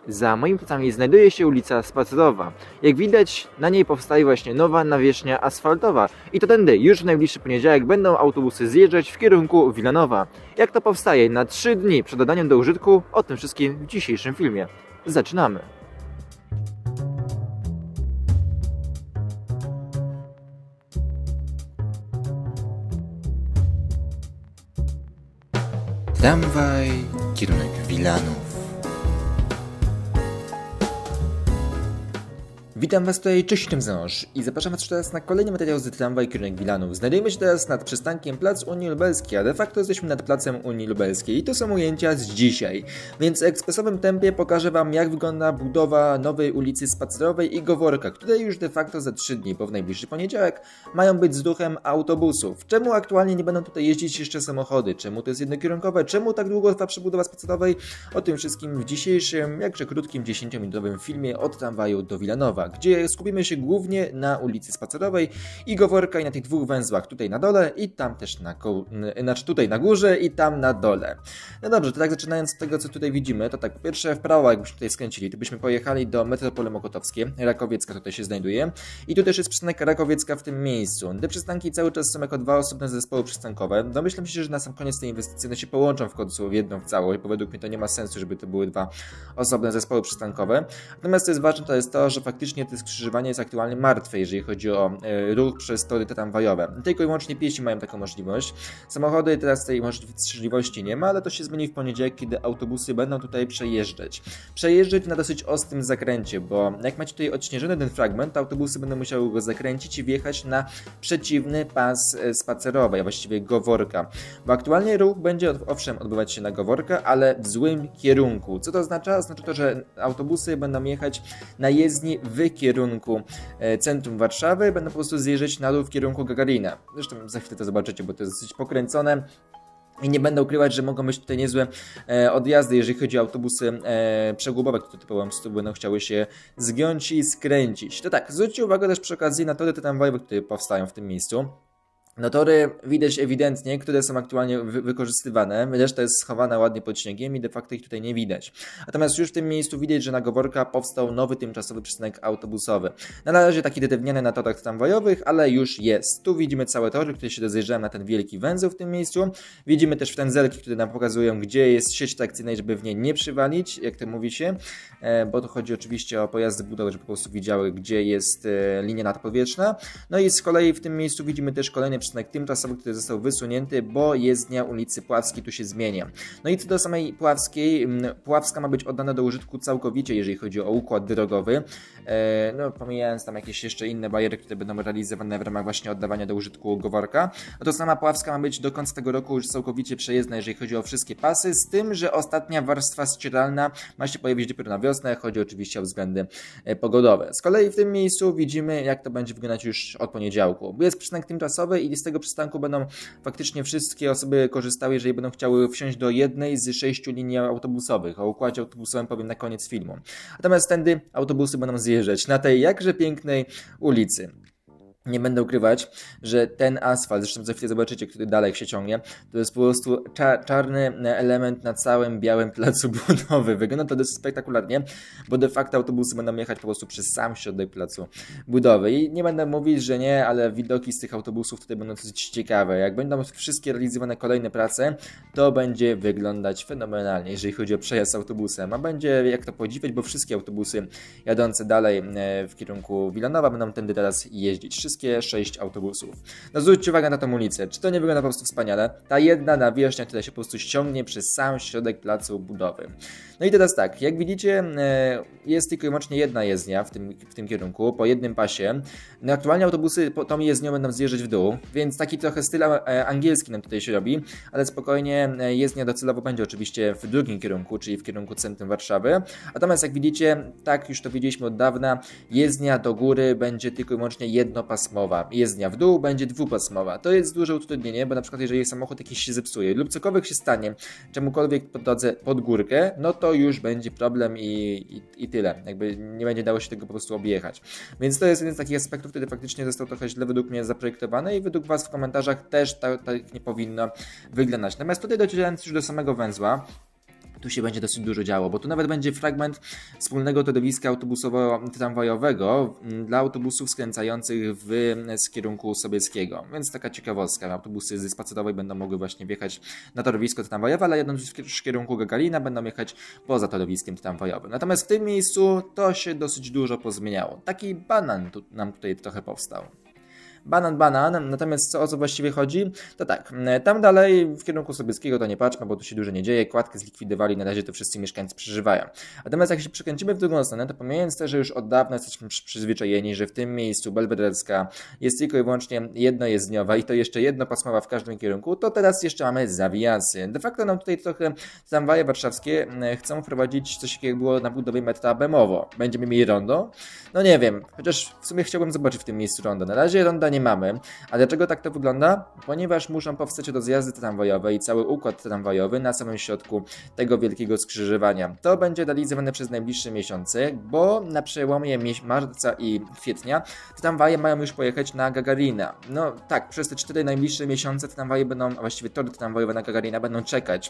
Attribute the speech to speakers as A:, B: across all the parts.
A: Za moimi plecami znajduje się ulica Spacerowa. Jak widać, na niej powstaje właśnie nowa nawierzchnia asfaltowa i to tędy już w najbliższy poniedziałek będą autobusy zjeżdżać w kierunku Wilanowa. Jak to powstaje na 3 dni przed oddaniem do użytku? O tym wszystkim w dzisiejszym filmie. Zaczynamy!
B: Tramwaj, kierunek Wilanów. Witam Was tutaj, cześć, jestem Zanosz i zapraszam Was teraz na kolejny materiał z Tramwaj, kierunek Wilanów. Znajdujemy się teraz nad przystankiem Plac Unii Lubelskiej, a de facto jesteśmy nad Placem Unii Lubelskiej i to są ujęcia z dzisiaj. Więc w ekspresowym tempie pokażę Wam, jak wygląda budowa nowej ulicy Spacerowej i Goworka, które już de facto za 3 dni, bo w najbliższy poniedziałek, mają być z ruchem autobusów. Czemu aktualnie nie będą tutaj jeździć jeszcze samochody? Czemu to jest jednokierunkowe? Czemu tak długo trwa przebudowa Spacerowej? O tym wszystkim w dzisiejszym, jakże krótkim, 10-minutowym filmie od tramwaju do Wilanowa, gdzie skupimy się głównie na ulicy Spacerowej i Goworka i na tych dwóch węzłach, tutaj na dole i tam też tutaj na górze i tam na dole. No dobrze, to tak zaczynając od tego, co tutaj widzimy, to tak po pierwsze w prawo, jakbyśmy tutaj skręcili, to byśmy pojechali do Metropole Mokotowskie, Rakowiecka tutaj się znajduje i tu też jest przystanek Rakowiecka w tym miejscu. Te przystanki cały czas są jako dwa osobne zespoły przystankowe. Domyślam się, że na sam koniec tej inwestycji one się połączą w końcu w jedną całość, bo według mnie to nie ma sensu, żeby to były dwa osobne zespoły przystankowe. Natomiast co jest ważne, to jest to, że faktycznie to skrzyżowanie jest aktualnie martwe, jeżeli chodzi o ruch przez tory tramwajowe. Tylko i wyłącznie piesi mają taką możliwość. Samochody teraz tej możliwości nie ma, ale to się zmieni w poniedziałek, kiedy autobusy będą tutaj przejeżdżać. Przejeżdżać na dosyć ostrym zakręcie, bo jak macie tutaj odśnieżony ten fragment, to autobusy będą musiały go zakręcić i wjechać na przeciwny pas spacerowy, a właściwie Goworka. Bo aktualnie ruch będzie owszem odbywać się na Goworka, ale w złym kierunku. Co to oznacza? Oznacza to, że autobusy będą jechać na jezdni w kierunku centrum Warszawy, będą po prostu zjeżdżać na dół w kierunku Gagarina. Zresztą za chwilę to zobaczycie, bo to jest dosyć pokręcone. I nie będę ukrywać, że mogą być tutaj niezłe odjazdy, jeżeli chodzi o autobusy przegubowe, które typowo będą chciały się zgiąć i skręcić. To tak, zwróćcie uwagę też przy okazji na tory tramwajowe, które powstają w tym miejscu. No tory widać ewidentnie, które są aktualnie wykorzystywane, reszta jest schowana ładnie pod śniegiem i de facto ich tutaj nie widać. Natomiast już w tym miejscu widać, że na Goworka powstał nowy tymczasowy przystanek autobusowy. Na razie taki drewniany na torach tramwajowych, ale już jest. Tu widzimy całe tory, które się rozjeżdżają na ten wielki węzeł w tym miejscu. Widzimy też węzelki, które nam pokazują, gdzie jest sieć trakcyjna, żeby w niej nie przywalić, jak to mówi się, bo tu chodzi oczywiście o pojazdy budowe, żeby po prostu widziały, gdzie jest linia nadpowietrzna. No i z kolei w tym miejscu widzimy też kolejny przystanek tymczasowy, który został wysunięty, bo jezdnia ulicy Puławskiej tu się zmienia. No i co do samej Puławskiej, Puławska ma być oddana do użytku całkowicie, jeżeli chodzi o układ drogowy. No pomijając tam jakieś jeszcze inne bariery, które będą realizowane w ramach właśnie oddawania do użytku Goworka. No to sama Puławska ma być do końca tego roku już całkowicie przejezdna, jeżeli chodzi o wszystkie pasy, z tym, że ostatnia warstwa ścieralna ma się pojawić dopiero na wiosnę. Chodzi oczywiście o względy pogodowe. Z kolei w tym miejscu widzimy, jak to będzie wyglądać już od poniedziałku. Jest przystanek tymczasowy i z tego przystanku będą faktycznie wszystkie osoby korzystały, jeżeli będą chciały wsiąść do jednej z 6 linii autobusowych. O układzie autobusowym powiem na koniec filmu. Natomiast tędy autobusy będą zjeżdżać na tej jakże pięknej ulicy. Nie będę ukrywać, że ten asfalt, zresztą za chwilę zobaczycie, który dalej się ciągnie, to jest po prostu czarny element na całym białym placu budowy. Wygląda to dosyć spektakularnie, bo de facto autobusy będą jechać po prostu przez sam środek placu budowy. I nie będę mówić, że nie, ale widoki z tych autobusów tutaj będą dosyć ciekawe. Jak będą wszystkie realizowane kolejne prace, to będzie wyglądać fenomenalnie, jeżeli chodzi o przejazd autobusem. A będzie jak to podziwiać, bo wszystkie autobusy jadące dalej w kierunku Wilanowa będą tędy teraz jeździć. Wszystkie 6 autobusów. No zwróćcie uwagę na tą ulicę. Czy to nie wygląda po prostu wspaniale? Ta jedna nawierzchnia, która się po prostu ściągnie przez sam środek placu budowy. No i teraz tak, jak widzicie, jest tylko i wyłącznie jedna jezdnia w tym kierunku, po jednym pasie. No aktualnie autobusy po tą jezdnią będą zjeżdżać w dół, więc taki trochę styl angielski nam tutaj się robi, ale spokojnie jezdnia docelowo będzie oczywiście w drugim kierunku, czyli w kierunku centrum Warszawy. Natomiast jak widzicie, tak już to widzieliśmy od dawna, jezdnia do góry będzie tylko i wyłącznie jednopasmowa. Jezdnia w dół będzie dwupasmowa. To jest duże utrudnienie, bo na przykład jeżeli samochód jakiś się zepsuje lub cokolwiek się stanie czemukolwiek po drodze pod górkę, no to już będzie problem i tyle. Jakby nie będzie dało się tego po prostu objechać. Więc to jest jeden z takich aspektów, który faktycznie został trochę źle według mnie zaprojektowany i według Was w komentarzach też tak nie powinno wyglądać. Natomiast tutaj docierając już do samego węzła, tu się będzie dosyć dużo działo, bo tu nawet będzie fragment wspólnego torowiska autobusowo-tramwajowego dla autobusów skręcających z kierunku Sobieskiego. Więc taka ciekawostka, autobusy ze Spacerowej będą mogły właśnie wjechać na torowisko tramwajowe, ale jadąc w kierunku Gagarina będą jechać poza torowiskiem tramwajowym. Natomiast w tym miejscu to się dosyć dużo pozmieniało. Taki banan nam tutaj trochę powstał. Banan, natomiast o co właściwie chodzi? To tak, tam dalej w kierunku Sobieskiego to nie patrzmy, bo tu się dużo nie dzieje, kładkę zlikwidowali, na razie to wszyscy mieszkańcy przeżywają. Natomiast jak się przekręcimy w drugą stronę, to pomijając to, że już od dawna jesteśmy przyzwyczajeni, że w tym miejscu belwederska jest tylko i wyłącznie jednojezdniowa i to jeszcze jednopasmowa w każdym kierunku, to teraz jeszcze mamy zawijasy. De facto nam tutaj trochę tramwaje warszawskie chcą wprowadzić coś takiego jak było na budowie metra Bemowo. Będziemy mieli rondo? No nie wiem, chociaż w sumie chciałbym zobaczyć w tym miejscu rondo. Na razie ronda nie mamy. A dlaczego tak to wygląda? Ponieważ muszą powstać rozjazdy tramwajowe i cały układ tramwajowy na samym środku tego wielkiego skrzyżowania. To będzie realizowane przez najbliższe miesiące, bo na przełomie marca i kwietnia tramwaje mają już pojechać na Gagarina. No tak, przez te 4 najbliższe miesiące tramwaje będą, a właściwie tory tramwajowe na Gagarina będą czekać,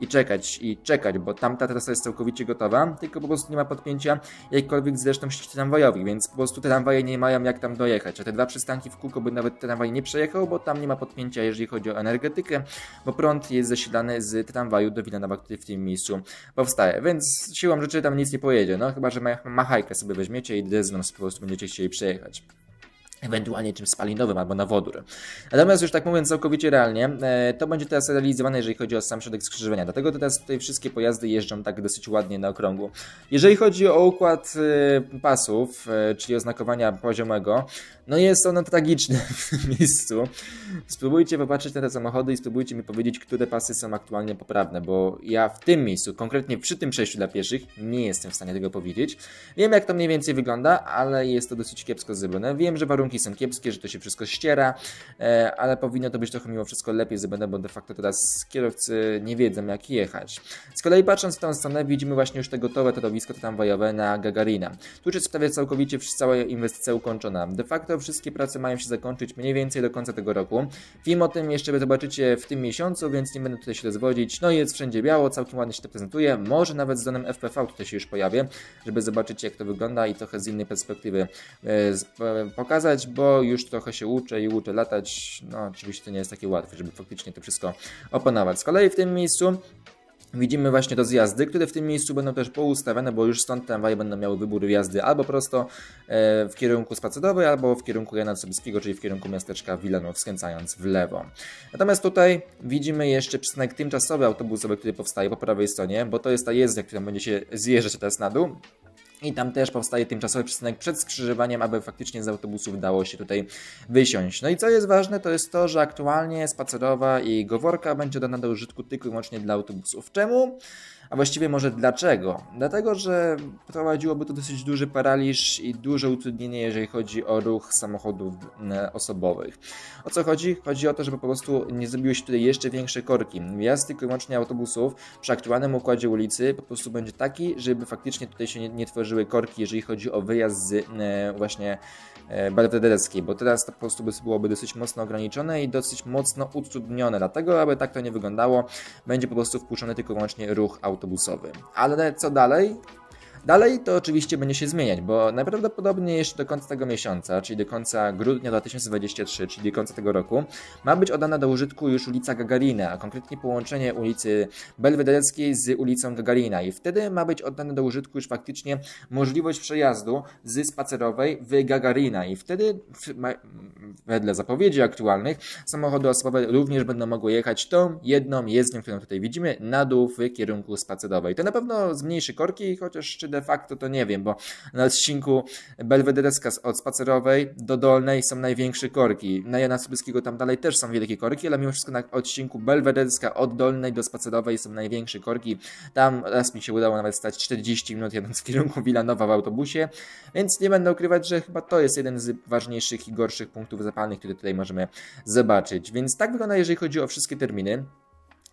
B: bo tamta trasa jest całkowicie gotowa, tylko po prostu nie ma podpięcia jakkolwiek z resztą sieci tramwajowych, więc po prostu tramwaje nie mają jak tam dojechać, a te 2 przystanki w kółko by nawet tramwaj nie przejechał, bo tam nie ma podpięcia, jeżeli chodzi o energetykę, bo prąd jest zasilany z tramwaju do Wilanowa, który w tym miejscu powstaje, więc siłą rzeczy tam nic nie pojedzie, no chyba, że machajkę sobie weźmiecie i dezynąć po prostu będziecie chcieli przejechać. Ewentualnie czymś spalinowym albo na wodór. Natomiast już tak mówiąc całkowicie realnie, to będzie teraz realizowane, jeżeli chodzi o sam środek skrzyżowania. Dlatego teraz tutaj wszystkie pojazdy jeżdżą tak dosyć ładnie na okrągło. Jeżeli chodzi o układ pasów, czyli oznakowania poziomego, no jest ono tragiczne w tym miejscu. Spróbujcie popatrzeć na te samochody i spróbujcie mi powiedzieć, które pasy są aktualnie poprawne, bo ja w tym miejscu, konkretnie przy tym przejściu dla pieszych, nie jestem w stanie tego powiedzieć. Wiem, jak to mniej więcej wygląda, ale jest to dosyć kiepsko zrobione. Wiem, że warunki są kiepskie, że to się wszystko ściera, ale powinno to być trochę mimo wszystko lepiej zrobione, bo de facto teraz kierowcy nie wiedzą, jak jechać. Z kolei patrząc w tą stronę, widzimy właśnie już te gotowe torowisko tramwajowe na Gagarina. Tu już jest prawie całkowicie cała inwestycja ukończona. De facto wszystkie prace mają się zakończyć mniej więcej do końca tego roku. Film o tym jeszcze zobaczycie w tym miesiącu, więc nie będę tutaj się rozwodzić. No i jest wszędzie biało, całkiem ładnie się to prezentuje. Może nawet z donem FPV tutaj się już pojawię, żeby zobaczyć, jak to wygląda i trochę z innej perspektywy pokazać, bo już trochę się uczę latać. No oczywiście to nie jest takie łatwe, żeby faktycznie to wszystko opanować. Z kolei w tym miejscu widzimy właśnie rozjazdy, które w tym miejscu będą też poustawione, bo już stąd tramwaje będą miały wybór wjazdy albo prosto w kierunku Spacerowej, albo w kierunku Jana Sobieskiego, czyli w kierunku miasteczka Wilanów, skręcając w lewo. Natomiast tutaj widzimy jeszcze przystanek tymczasowy autobusowy, który powstaje po prawej stronie, bo to jest ta jezdnia, która będzie się zjeżdżać teraz na dół. I tam też powstaje tymczasowy przystanek przed skrzyżowaniem, aby faktycznie z autobusów dało się tutaj wysiąść. No i co jest ważne, to jest to, że aktualnie Spacerowa i Goworka będzie dana do użytku tylko i wyłącznie dla autobusów. Czemu? A właściwie może dlaczego? Dlatego, że prowadziłoby to dosyć duży paraliż i duże utrudnienie, jeżeli chodzi o ruch samochodów osobowych. O co chodzi? Chodzi o to, żeby po prostu nie zrobiły się tutaj jeszcze większe korki. Wjazd tylko i wyłącznie autobusów przy aktualnym układzie ulicy po prostu będzie taki, żeby faktycznie tutaj się nie tworzyły korki, jeżeli chodzi o wyjazd z właśnie belwederskiej, bo teraz to po prostu byłoby dosyć mocno ograniczone i dosyć mocno utrudnione. Dlatego, aby tak to nie wyglądało, będzie po prostu wpuszczony tylko i wyłącznie ruch autobusowy. Ale co dalej? Dalej to oczywiście będzie się zmieniać, bo najprawdopodobniej jeszcze do końca tego miesiąca, czyli do końca grudnia 2023, czyli do końca tego roku, ma być oddana do użytku już ulica Gagarina, a konkretnie połączenie ulicy Belwederskiej z ulicą Gagarina i wtedy ma być oddana do użytku już faktycznie możliwość przejazdu z Spacerowej w Gagarina i wtedy wedle zapowiedzi aktualnych samochody osobowe również będą mogły jechać tą jedną jezdnią, którą tutaj widzimy, na dół w kierunku Spacerowej. To na pewno zmniejszy korki, chociaż czy de facto to nie wiem, bo na odcinku Belwederska od Spacerowej do Dolnej są największe korki. Na Jana Sobieskiego tam dalej też są wielkie korki, ale mimo wszystko na odcinku Belwederska od Dolnej do Spacerowej są największe korki. Tam raz mi się udało nawet stać 40 minut jadąc w kierunku Wilanowa w autobusie, więc nie będę ukrywać, że chyba to jest jeden z ważniejszych i gorszych punktów zapalnych, które tutaj możemy zobaczyć. Więc tak wygląda, jeżeli chodzi o wszystkie terminy.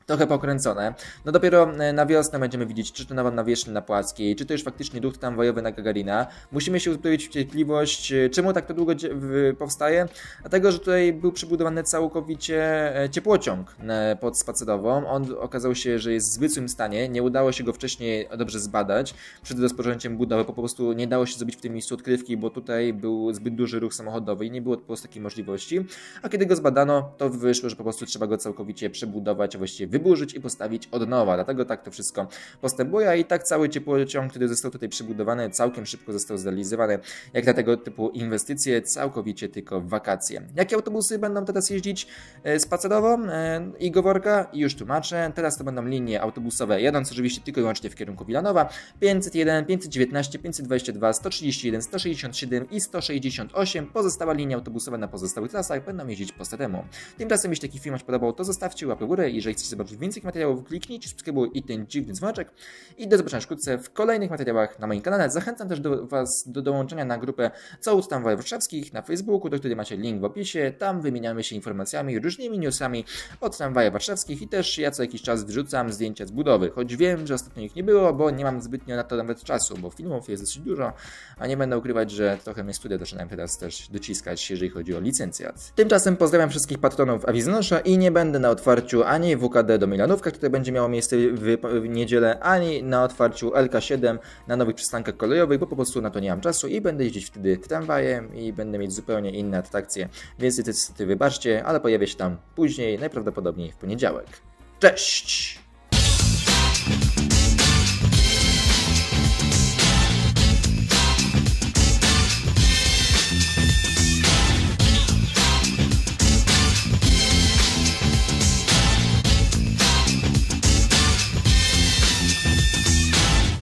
B: trochę pokręcone. No dopiero na wiosnę będziemy widzieć, czy to nowa nawierzchnia na Płackiej, czy to już faktycznie ruch tramwajowy na Gagarina. Musimy się uzbroić w cierpliwość. Czemu tak to długo powstaje? Dlatego, że tutaj był przebudowany całkowicie ciepłociąg pod Spacerową. On okazał się, że jest w złym stanie. Nie udało się go wcześniej dobrze zbadać przed rozpoczęciem budowy. Po prostu nie dało się zrobić w tym miejscu odkrywki, bo tutaj był zbyt duży ruch samochodowy i nie było po prostu takiej możliwości. A kiedy go zbadano, to wyszło, że po prostu trzeba go całkowicie przebudować, a właściwie wyburzyć i postawić od nowa. Dlatego tak to wszystko postępuje, a i tak cały ciepłociąg, który został tutaj przebudowany, całkiem szybko został zrealizowany. Jak na tego typu inwestycje, całkowicie tylko w wakacje. Jakie autobusy będą teraz jeździć spacerowo i Goworka? I już tłumaczę. Teraz to będą linie autobusowe jadące oczywiście tylko i wyłącznie w kierunku Wilanowa. 501, 519, 522, 131, 167 i 168. Pozostałe linie autobusowe na pozostałych trasach będą jeździć po staremu. Tymczasem, jeśli taki film Wam się podobał, to zostawcie łapę w górę. Jeżeli chcecie zobaczyć więcej materiałów, kliknijcie subskrybuj i ten dziwny dzwoneczek. I do zobaczenia wkrótce w kolejnych materiałach na moim kanale. Zachęcam też do Was do dołączenia na grupę Całut Tramwajów Warszawskich na Facebooku, do której macie link w opisie. Tam wymieniamy się informacjami, różnymi newsami o tramwajach warszawskich i też ja co jakiś czas wrzucam zdjęcia z budowy. Choć wiem, że ostatnio ich nie było, bo nie mam zbytnio na to nawet czasu, bo filmów jest dosyć dużo, a nie będę ukrywać, że trochę mnie studia zaczynają teraz też dociskać, jeżeli chodzi o licencjat. Tymczasem pozdrawiam wszystkich patronów Awiznosza i nie będę na otwarciu ani WKD do Milanówka, które będzie miało miejsce w niedzielę, ani na otwarciu LK7 na nowych przystankach kolejowych, bo po prostu na to nie mam czasu i będę jeździć wtedy tramwajem i będę mieć zupełnie inne atrakcje, więc niestety wybaczcie, ale pojawię się tam później, najprawdopodobniej w poniedziałek. Cześć!